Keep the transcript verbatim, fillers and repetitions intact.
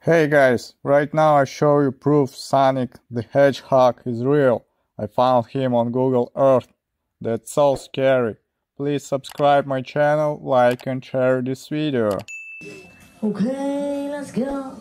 Hey guys, right now I show you proof Sonic the Hedgehog is real. I found him on Google Earth. That's so scary. Please subscribe my channel, like and share this video. Okay, let's go.